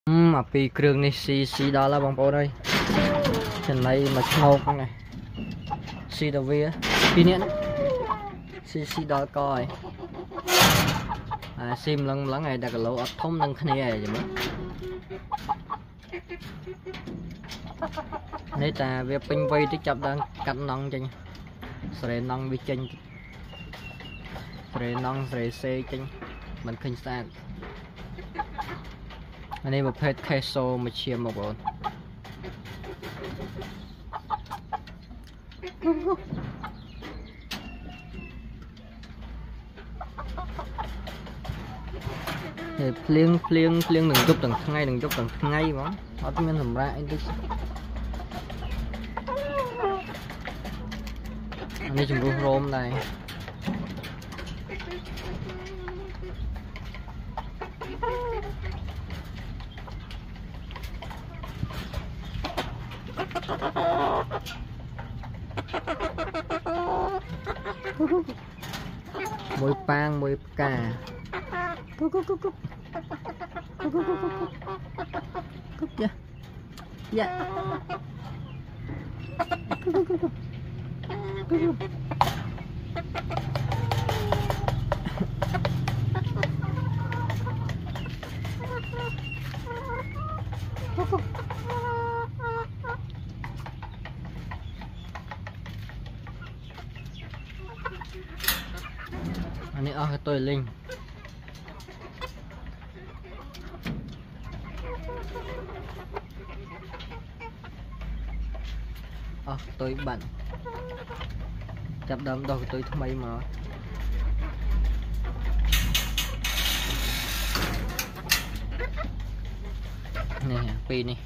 Mà pi krương này xì đó là bông bố đây chân này mà ngọc này xì đầu vía pi nhện xì đó coi sim lăng này đặt lỗ thông nâng khné này vậy nên ta việc pin vây tích chập đang cắt nòng chân sợi nòng bị chân sợi nòng sợi xe chân mình khinh xa anh em một pet queso mà chia một bọn phliêng đừng chụp từng ngay mà nó tự nhiên làm ra anh đây chúng tôi rôm này môi pang môi cà cúc kìa dạ anh ấy cái tôi linh tôi bận chập đâm đâu tôi thay mà nè pi này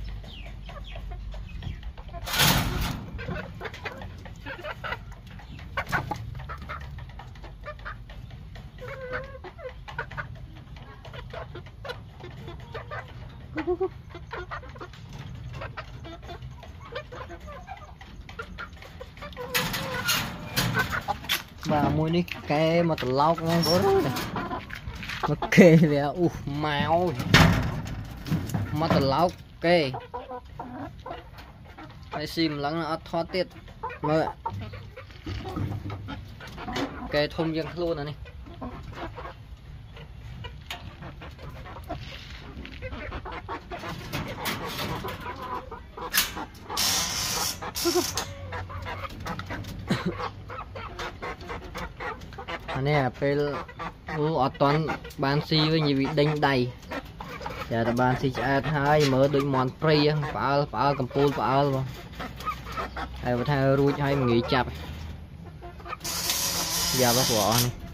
và mua đi cái mà từ lâu ngon bố này nó kê về máu mà từ lâu kê cái sim lắng nó thoát tiết mà kê thùng dân luôn này anh này pel ở toàn ban si với nhiều vị đánh đầy giờ là ban si chả hai mở đôi mòn free phá cầm pol phá luôn hay thay ruồi hay nghỉ chập giờ bác bỏ này